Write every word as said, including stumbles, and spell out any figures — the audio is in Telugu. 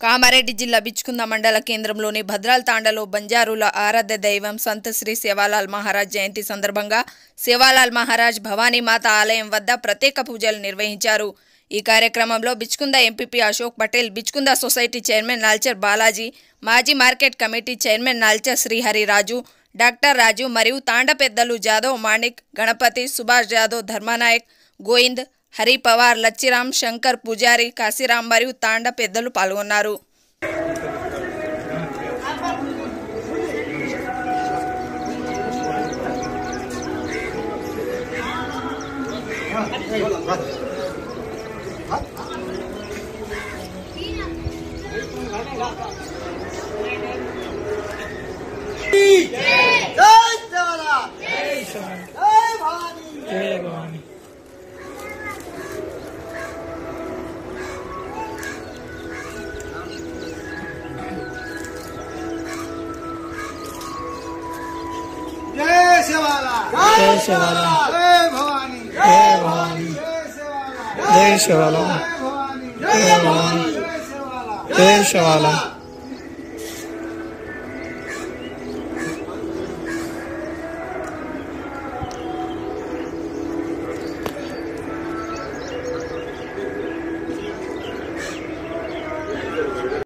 కామారెడ్డి జిల్లా బిచ్కుంద మండల కేంద్రంలోని భద్రాల్ తాండలో బంజారుల ఆరాధ్య దైవం సంత్ శ్రీ సేవాలాల్ మహారాజ్ జయంతి సందర్భంగా సేవాలాల్ మహారాజ్ భవానీ మాత ఆలయం వద్ద ప్రత్యేక పూజలు నిర్వహించారు। ఈ కార్యక్రమంలో Bichkunda MPP Ashok Patel, Bichkunda society chairman Nalchar Balaji, మాజీ market committee chairman Nalchar Srihari Raju, doctor Raju మరియు తాండ పెద్దలు జాదవ్ మాణిక్, గణపతి, సుభాష్ జాదవ్, ధర్మానాయక్, గోవింద్, హరి పవార్, లచ్చిరామ్, శంకర్ పూజారి, కాశీరామ్ మరియు తాండ పెద్దలు పాల్గొన్నారు। जय सेवालाल, जय सेवालाल, जय भवानी, जय भवानी, जय सेवालाल, जय सेवालाल, जय भवानी, जय सेवालाल, जय सेवालाल।